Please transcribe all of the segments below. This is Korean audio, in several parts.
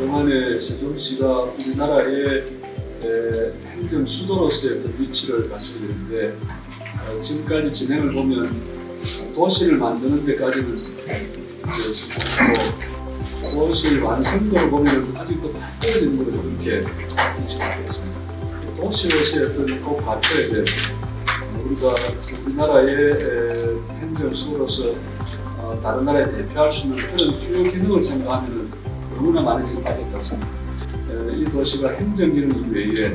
그동안에 세종시가 우리나라의 행정 수도로서의 어떤 위치를 가지고 있는데 지금까지 진행을 보면 도시를 만드는 데까지는 성공하고 도시 완성도를 보면 아직도 발전적인 걸로 그렇게 인식하고 있습니다. 도시로서의 어떤 그 발전에 대해서 우리가 우리나라의 행정 수로서 다른 나라에 대표할 수 있는 그런 주요 기능을 생각하면 너무나 많이 지금 빠질 것 같습니다. 이 도시가 행정 기능 외에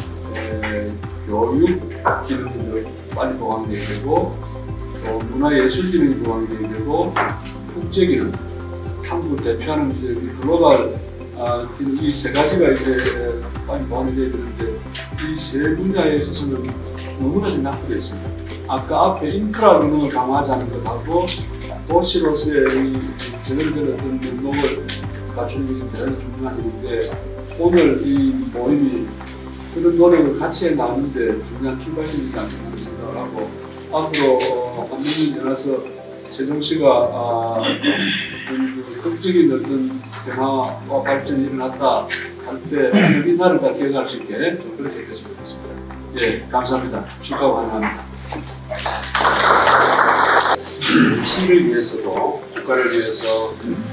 교육 기능이 빨리 보강되게 되고 또 문화예술 기능이 보강되게 되고 국제 기능, 한국을 대표하는 글로벌 기능 이 세 가지가 이제 빨리 보강이 되어야 되는데 이 세 분야에 있어서는 너무나 좀 낙후되어 있습니다. 아까 앞에 인프라 기능을 강화하자는 것하고 도시로서의 제대로 된 어떤 면목을 갖추는 게 대단히 중요한 일인데 오늘 이 모임이 그런 노력을 같이 해 나가는데 중요한 출발점이지 않나 생각을 하고 앞으로 한 몇 년 지나서 세종시가 극적인 어떤 변화와 발전이 일어났다 할 때 우리나라를 다 기억할 수 있게 좀 그렇게 됐으면 좋겠습니다. 예, 감사합니다. 축하하고 환영합니다. 시를 위해서도 국가를 위해서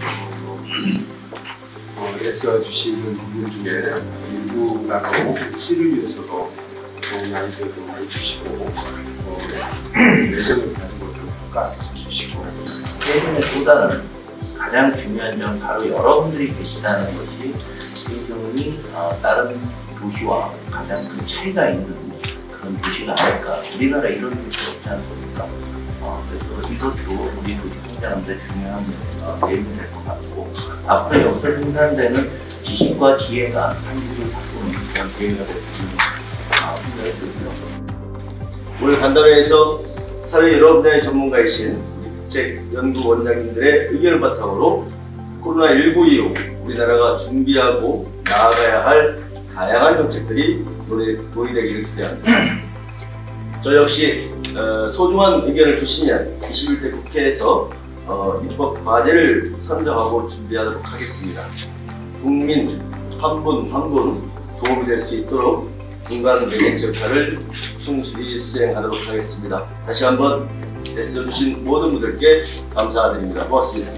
애써 주시는 분들 중에 일부라도 시를 위해서도 좋은 아이디어도 많이 주시고 애정을 가지고 국가에서 주시고 세금의 보다는 가장 중요한 점은 바로 여러분들이 계시다는 것이 세종이 다른 도시와 가장 큰 차이가 있는 그런 도시가 아닐까. 우리나라 이런 도시 없지 않습니까? 그래서 이것도 우리 도시 성장하는데 중요한 내용이 될 것 같고 앞으로 역사를 생산되는 지식과 지혜가 한국을 바꾸는 그런 기회가 될 생각이 듭니다. 오늘 간담회에서 사회 여러 분야의 전문가이신 국책연구원장님들의 의견을 바탕으로 코로나19 이후 우리나라가 준비하고 나아가야 할 다양한 정책들이 논의되기를 기대합니다. 저 역시 소중한 의견을 주시면 21대 국회에서 입법 과제를 선정하고 준비하도록 하겠습니다. 국민 한 분 한 분 도움이 될 수 있도록 중간 매개체 역할을 충실히 수행하도록 하겠습니다. 다시 한번 애써주신 모든 분들께 감사드립니다. 고맙습니다.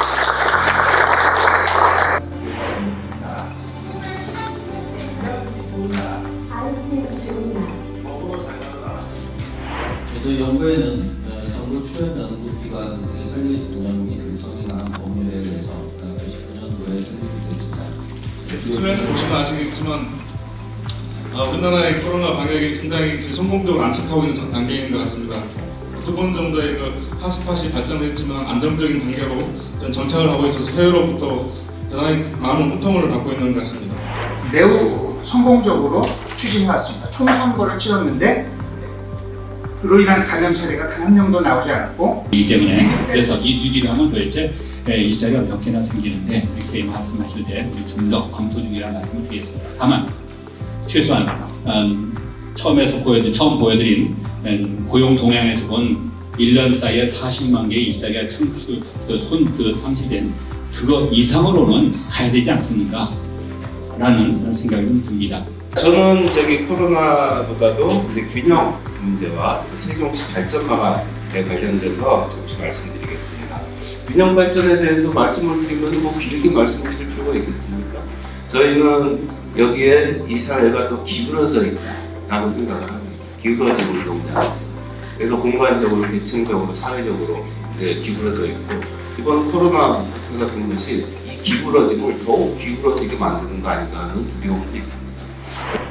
저희 연구에는 정부 초연 연구기관 설립 운영이 결정한 법률에 의해서 99년도에 설립이 됐습니다. 수면을 보시면 아시겠지만 우리나라의 코로나 방역이 상당히 성공적으로 안착하고 있는 단계인 것 같습니다. 두 번 정도의 핫스팟이 발생했지만 안정적인 단계로 정착을 하고 있어서 해외로부터 대단히 많은 호통을 받고 있는 것 같습니다. 매우 성공적으로 추진해왔습니다. 총선거를 치렀는데 그로 인한 감염 사례가 단 한 명도 나오지 않았고 이 때문에 그래서 이 위기감은 도대체 일자리가 몇 개나 생기는데 이렇게 말씀하실 때 좀 더 검토 중이라는 말씀을 드리겠습니다. 다만 최소한 처음 보여드린 고용 동향에서 본 1년 사이에 40만 개의 일자리가 상실된 그거 이상으로는 가야 되지 않겠는가 라는 생각이 좀 듭니다. 저는 코로나보다도 이제 균형 문제와 세종시 발전 방안에 관련돼서 조금 말씀드리겠습니다. 균형 발전에 대해서 말씀을 드리면 뭐 길게 말씀드릴 필요가 있겠습니까? 저희는 여기에 이 사회가 또 기울어져 있다라고 생각을 합니다. 기울어진 운동장이죠. 그래서 공간적으로, 계층적으로, 사회적으로 이제 기울어져 있고 이번 코로나 사태 같은 것이 이 기울어짐을 더욱 기울어지게 만드는 거 아닌가 하는 두려움도 있습니다.